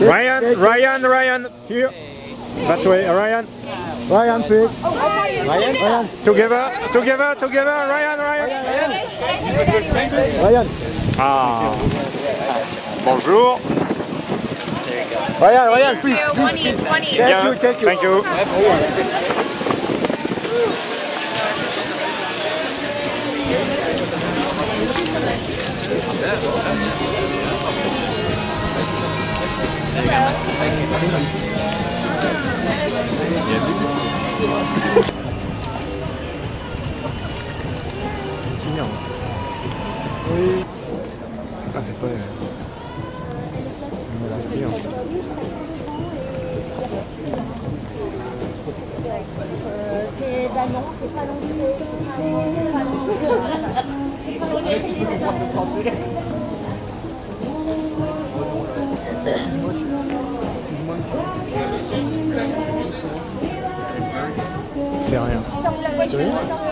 Ryan, here. That way, Ryan. Ryan, please. Ryan. Together, Ryan. Ryan. Ah. Bonjour. Ryan, please. 20. Thank you. Oui. Ah, c'est pas... T'es Diamant, t'es pas lancé. Excuse-moi. C'est rien. Ça, on l'a